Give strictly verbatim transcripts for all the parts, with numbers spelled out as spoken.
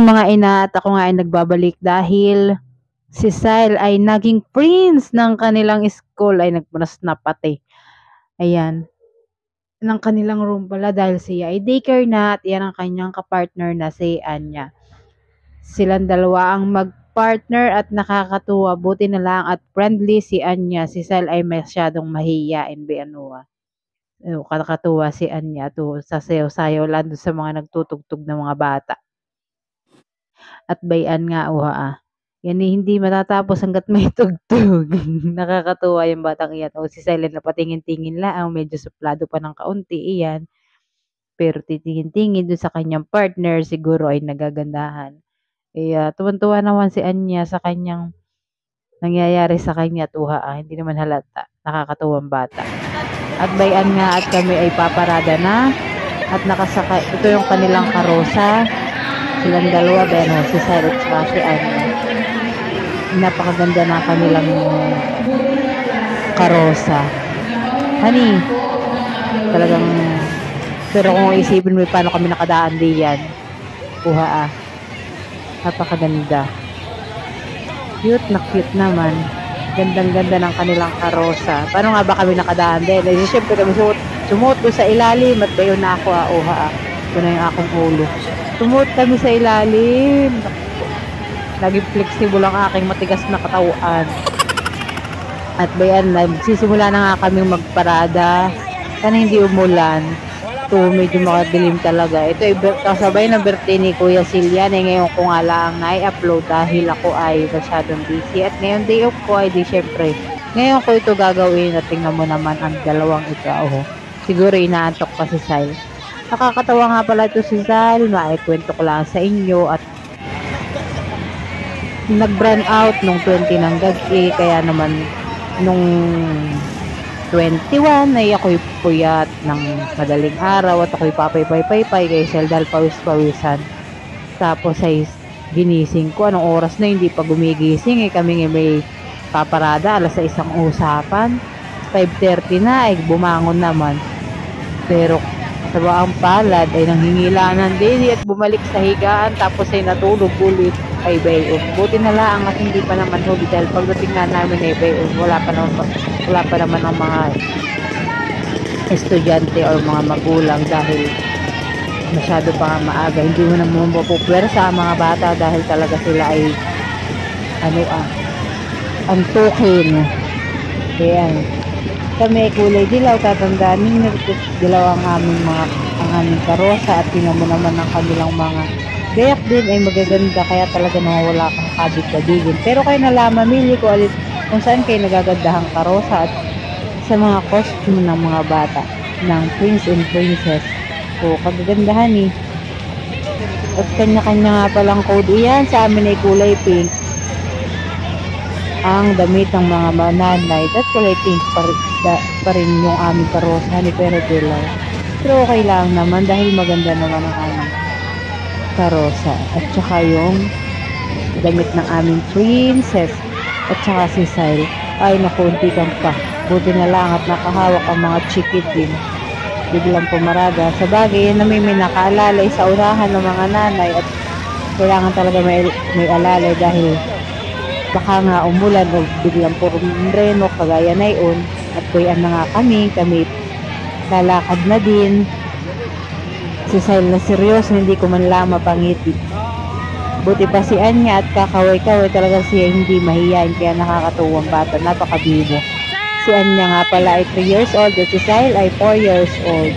mga ina at ako nga ay nagbabalik dahil si Sile ay naging prince ng kanilang school ay nagpunas na pati. Ayan. Ng kanilang room pala dahil siya ay daycare na at yan ang kanyang kapartner na si Anya. Silang dalawa ang mag-partner at nakakatuwa. Buti na lang at friendly si Anya. Si Sile ay masyadong mahihiyain bianuwa. Oh, kakatuwa si Anya to sa sayaw-sayaw lang doon sa mga nagtutugtog ng mga bata. At bayan nga uha ah. Yan eh, hindi matatapos hanggat may tugtog. Nakakatuwa yung batang iyan. O si Sile na patingin-tingin lang, medyo suplado pa ng kaunti iyan. Pero titingin-tingin doon sa kanyang partner, siguro ay nagagandahan. Kaya tuwan-tuwa naman si Anya sa kanyang nangyayari sa kanya tuha ah. Hindi naman halata. Nakakatuwang bata. At bayan nga at kami ay paparada na. At nakasakay, ito yung kanilang karosa. Silang dalawa, Beno, si Sile at saka si Anya. Napakaganda na kanilang karosa. Honey, talagang, pero kung isipin mo paano kami nakadaan diyan, kuha ah. Napakaganda. Cute na cute naman. Gandang-ganda ng kanilang karosa. Paano nga ba kami nakadaan din? Eh, siyempre kami sumuot, sumuot ko sa ilalim at bayo na ako ah, uha ah. Ito na yung akong ulo. Sumuot kami sa ilalim. Naging flexible ang aking matigas na katawan. At bayan, nagsisimula na nga kaming magparada. Sana hindi umulan. Ito, medyo makadilim talaga. Ito ay kasabay ng birthday ni Kuya Silian. Eh, ngayon ko nga lang na-upload dahil ako ay masyadong busy. At ngayon day off ko ay di syempre. Ngayon ko ito gagawin at tingnan mo naman ang dalawang ito. Oh. Siguro inaantok pa si Sile. Nakakatawa nga pala ito si Sile. Maikwento ko lang sa inyo at nag-brand out nung twenty ng gagi, kaya naman nung twenty-one ay ako'y puyat ng madaling araw at ako'y papay-pay-pay kay Sile dahil pawis-pawisan. Tapos ay ginising ko, anong oras na hindi pa gumigising eh, kami nga may paparada alas sa isang usapan, five thirty na ay bumangon naman. Pero sa ang palad ay nanghingilanan din at bumalik sa higaan tapos ay natulog ulit ay bayon. Buti na lang at hindi pa naman huli dahil pagdating nga namin ay bayon, wala pa naman, wala pa naman ang mga estudyante o mga magulang dahil masyado pa nga maaga. Hindi mo naman mapupwersa ang mga bata dahil talaga sila ay ano ah, antukin. Ayan. Kami ay kulay dilaw, tatandaan ninyo, dilaw ang aming mga ang aming karosa at tingnan mo naman ang kanilang mga gayak din ay magaganda kaya talaga nawawala kang kabig-kabigin. Pero kayo nala mamili ko alit kung saan kayo nagagandahang karosa at sa mga costume ng mga bata ng prince and princess. O kagagandahan eh. At kanya-kanya nga palang code iyan, sa amin ay kulay pink. Ang damit ng mga mananay at kulay pink pa, da, pa rin yung aming karosa ni pero dilaw. Pero okay lang naman dahil maganda naman ang aming karosa. At saka yung damit ng aming princess at saka si Sile ay nakunti kang pa. Buti na lang at nakahawak ang mga chikit din. Biglang pumarada. Sa bagay, na may, may nakaalalay sa unahan ng mga nanay at kailangan talaga may, may alalay dahil baka nga umulan o biglang purumreno kagaya na yun at kuyan na nga kami kami lalakad na din si Sile na seryoso hindi ko man lang mapangiti. Buti pa si Anya at kakaway-kaway talaga siya hindi mahiyain kaya nakakatuwang bata, napakabibo. Si Anya nga pala ay three years old at si Sile ay four years old.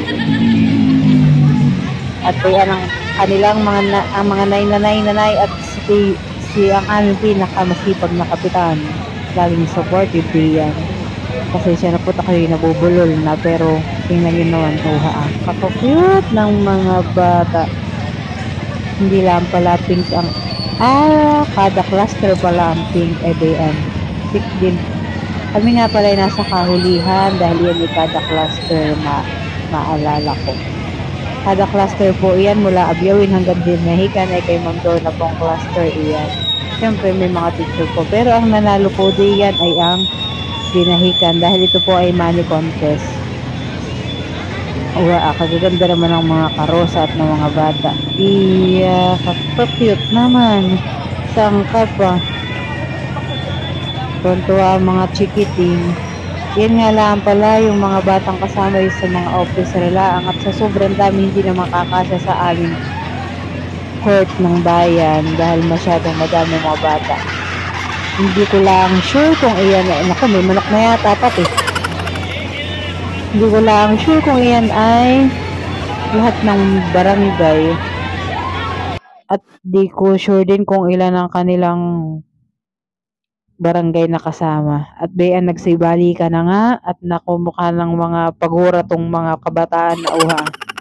At kuyan ang kanilang mga na, ang mga nanay-nanay at si si ang aming pinakamasipag na kapitan. Laging supportive diyan. Kasi siya na po tayo nabubulol na pero tingnan nyo naman uha ah. Kako-cute ng mga bata. Hindi lang pala pink ang ah, kada cluster pala ang pink ebean. Pink din. Kami nga pala ay nasa kahulihan dahil yan ay kada cluster na maalala ko. Kada cluster po iyan mula Abyawin hanggang Dinahican ay kay Ma'am Donna pong cluster iyan. Siyempre may mga teacher po. Pero ang nanalo po diyan ay ang Dinahican dahil ito po ay money contest. Wa, kagaganda naman ng mga karosa at ng mga bata. Iya, kakapute naman. Sangka pa. Tuntua ang mga chikiting. Yan nga lang pala yung mga batang kasama yung sa mga officer lang at sa sobrang dami hindi na makakasya sa aming court ng bayan dahil masyadong madami mga bata. Hindi ko lang sure kung iyan ay, naku, may manok na yata pati. Hindi ko lang sure kung iyan ay lahat ng barangay at di ko sure din kung ilan ang kanilang barangay na kasama. At bayan nagsibali ka na nga at nakumukha ng mga pagura tong mga kabataan na uha.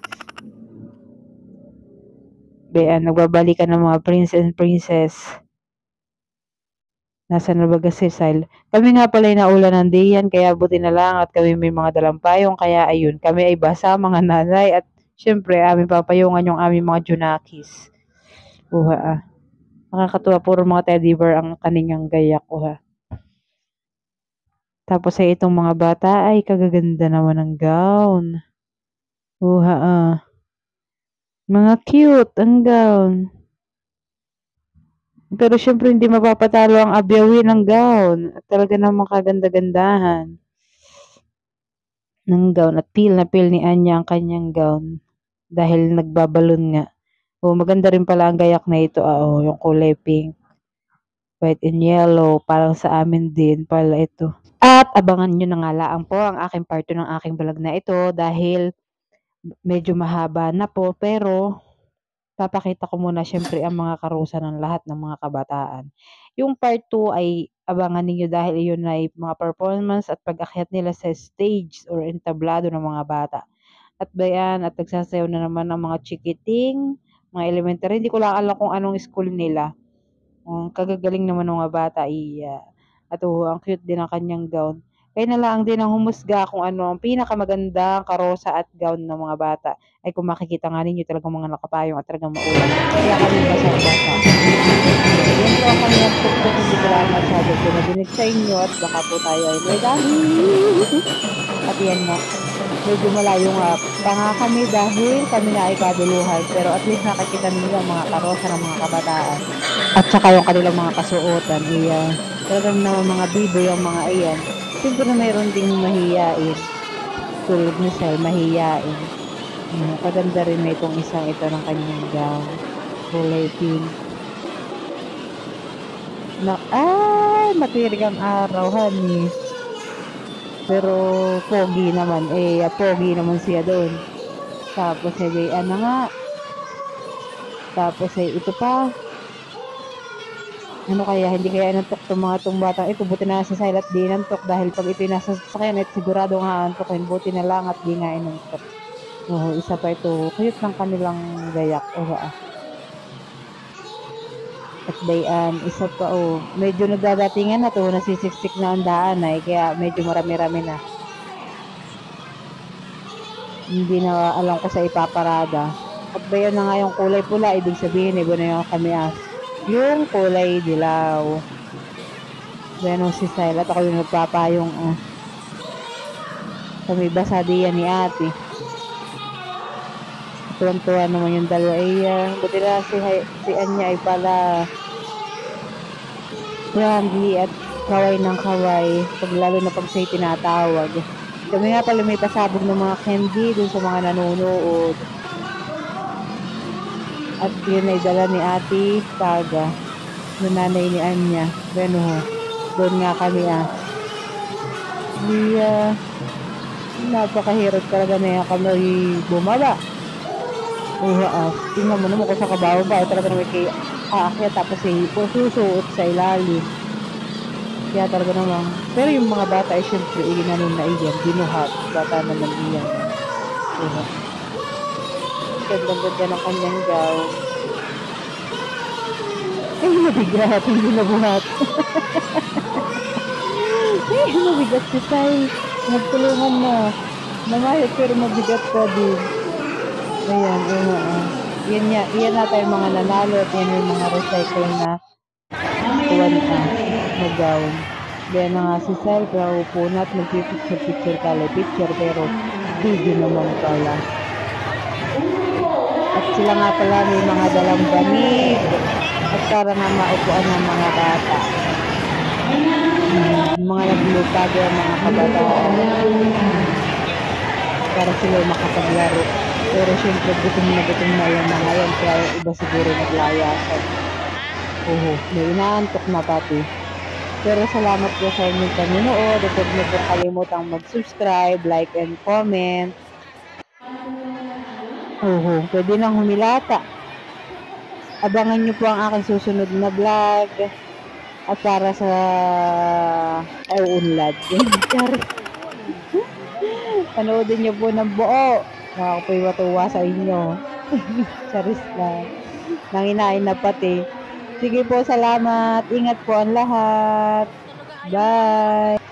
Bayan nagbabalikan ng mga prince and princess. Nasa na ba si Sile? Kami nga pala ay naulan ng diyan kaya buti na lang at kami may mga dalampayong kaya ayun kami ay basa mga nanay at syempre aming papayungan yung aming mga junakis. Uha ah. Nakakatuwa puro mga teddy bear ang kaninyang gayak uha. Tapos ay itong mga bata ay kagaganda naman ng gown. Uha ah. Mga cute ang gown. Pero syempre hindi mapapatalo ang abyawi ng gown. At talaga namang kaganda-gandahan ng gown. At feel na feel ni Anya ang kanyang gown. Dahil nagbabalon nga. O maganda rin pala ang gayak na ito. Ah, oh, yung kulay pink. White and yellow. Parang sa amin din pala ito. At abangan nyo na nga laang po ang aking part two ng aking vlog na ito. Dahil medyo mahaba na po. Pero papakita ko muna syempre ang mga karusa ng lahat ng mga kabataan. Yung part two ay abangan ninyo dahil iyon ay mga performance at pag-akyat nila sa stage or entablado ng mga bata. At bayan, at nagsasayaw na naman ng mga chikiting, mga elementary. Hindi ko lang alam kung anong school nila. Um, kagagaling naman ng mga bata. Iya. At oh, ang cute din ang kanyang gown. Kaya na lang din ang humusga kung ano ang pinakamagandang karosa at gown ng mga bata. Ay kung makikita nga ninyo talagang mga nakapayong at talagang maulan. Kaya kami basa-basa. Yan po ang kanyang tuktok, hindi ko lang masyado pinadinig sa inyo at baka po tayo ay may dahil. At yan nga, medyo malayo nga pa nga kami dahil kami na ay kaduluhan. Pero at least nakikita ninyo ang mga karosa ng mga kabataan. At saka yung kanilang mga kasuotan. Iya, talagang naman mga bibo yung mga iyan. Siyempre na mayroon ding mahiyain. Tulad ni Sal, mahiyain. Hmm, kaganda rin na itong isang ito ng kanyang gown. Kulay pink. Na, ay, matirig ang araw, honey. Pero, pogi naman. Eh, pogi naman siya doon. Tapos, eh, ano nga. Tapos, eh, ito pa. Ano kaya, hindi kaya nantok itong mga itong batang ito. Buti na sa Silat di nantok dahil pag ito'y nasa sasakyan at sigurado nga antokin. Buti na lang at di nga inantok. Oo, isa pa ito. Cute ng kanilang gayak. O ba? At bayan, isa pa oh. Medyo nagdadatingan na to. Nasisiksik na ang daan ay. Kaya medyo marami-rami na. Hindi na alam ko sa ipaparada. At bayan na nga yung kulay pula. Ibig sabihin, iba na yung kami as. Yung kulay dilaw. Ganun si Style. At ako yung nagpapayong uh, kami basa diyan ni ate. Tuwan-tuwa naman yung dalawa. Ay, uh, buti na si, si Anya ay pala friendly at kaway ng kaway. Pag lalo na pag siya'y tinatawag. Kami nga pala may pasabog ng mga candy dun sa mga nanonood. At yun ay dala ni ate Paga, yung nanay ni Anya. Bueno, doon nga kami ah. Di, uh, napakahirap talaga na yan kami bumaba. Uha ah. Tingnan mo naman kung sa kabaho ba. Ay talaga naman kay aakyat tapos ay susuot sa ilalim. Kaya talaga naman. Pero yung mga bata ay syempre inanon na iyan. Binuhat. Bata naman iyan. Uha. Ganda-ganda ng kanyang gown. Ay, mabigat. Hindi nabuhat. Ay, mabigat si Sai. Nagtulungan na. Namayot pero mabigat pa din. Ayan, yun uh, uh. Yan, yan, yan natin yung mga nanalo at yan yung mga recycle na kuwan na na gown. Then nga si Sai, kaupo na at nagpipicture-picture kala picture pero Bibi naman pala. At sila nga pala may mga dalang banig. At para nga maupuan ng mga bata. Hmm, mga naglupado ang mga kabataan. Para sila makapaglaro. Pero syempre gutom na gutom na yung mga yan. Kaya yung iba siguro naglayasan. Oo, may inaantok na pati. Pero salamat po sa inyong panonood. At huwag niyo po kalimutang mag-subscribe, like, and comment. Oo, pwede nang humilata. Abangan niyo po ang aking susunod na vlog. At para sa auunlad. Panoodin niyo po ng buo. Ako po'y matuwa sa inyo. Charis lang. Nanginain na pati. Sige po, salamat. Ingat po ang lahat. Bye.